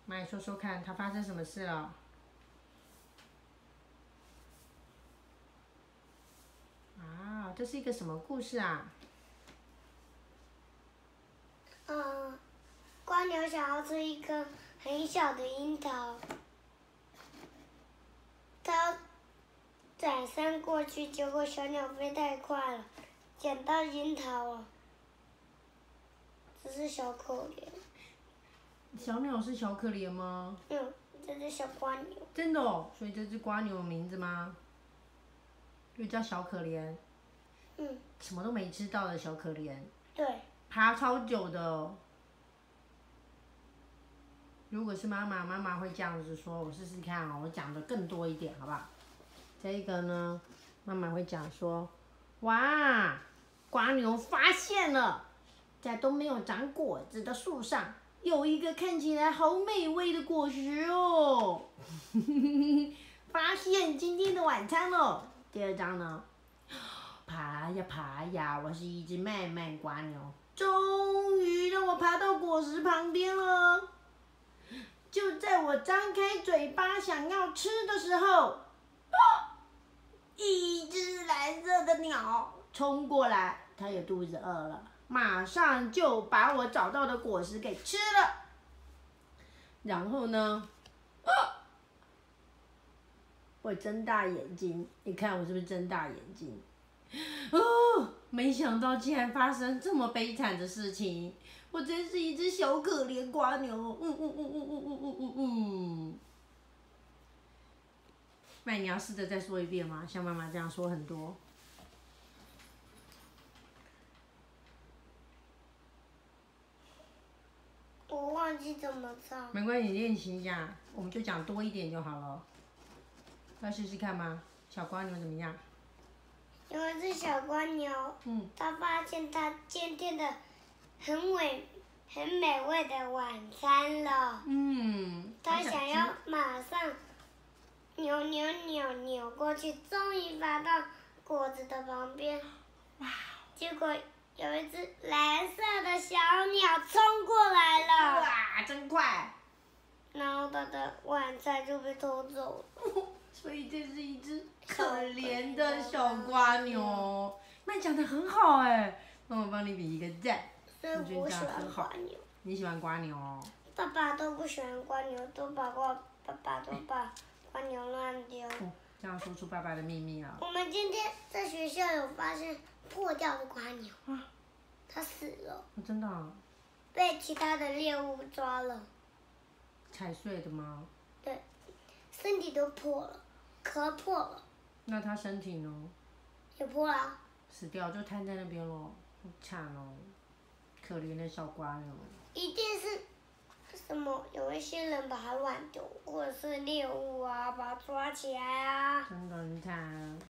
妈，你说说看，它发生什么事了？啊，这是一个什么故事啊？ 蜗牛想要吃一颗很小的樱桃，它转身过去，结果小鸟飞太快了，捡到樱桃了，这是小可怜。 小鸟是小可怜吗？ 这是小蜗牛。 真的哦，所以这只蜗牛有名字吗？就叫小可怜。什么都没吃到的小可怜。 对。 爬超久的哦。如果是妈妈会这样子说，我试试看哦，我讲的更多一点，好不好？这个呢，妈妈会讲说，哇，蜗牛发现了，在都没有长果子的树上，有一个看起来好美味的果实哦，发现今天的晚餐了。第二章呢，爬呀爬呀，我是一只慢慢蜗牛，终于让我爬到果实旁边了。就在我张开嘴巴想要吃的时候，一只蓝色的鸟冲过来，它也肚子饿了，马上就把我找到的果实给吃了。然后呢，我睁大眼睛，你看我是不是睁大眼睛？哦，没想到竟然发生这么悲惨的事情，我真是一只小可怜蜗牛。麦，你要试着再说一遍吗？像妈妈这样说很多。 我忘记怎么唱。 没关系，你练习一下，我们就讲多一点就好了。要试试看吗？小蜗牛怎么样？ 有一只小蜗牛，它发现它今天的很美味的晚餐了。它想要马上扭过去，终于爬到果子的旁边。哇！结果有一只蓝色的小鸟冲过来了。 哇，真快！ 然后它的晚餐就被偷走了。 所以这是一只可怜的小蜗牛。那讲得很好哎，那我帮你比一个赞。 所以我喜欢蜗牛。 你喜欢蜗牛哦？ 爸爸都不喜欢蜗牛，爸爸都把蜗牛乱丢。 这样说出爸爸的秘密了。 我们今天在学校有发现破掉的蜗牛，它死了。 真的啊？ 被其他的猎物抓了。 踩碎的吗？ 对，身体都破了，壳破了。 那它身体呢？ 也破了。 死掉就瘫在那边咯，好惨哦，可怜的小蜗牛。 一定是什么？有一些人把它乱丢，或者是猎物啊，把它抓起来啊。 真的，你看，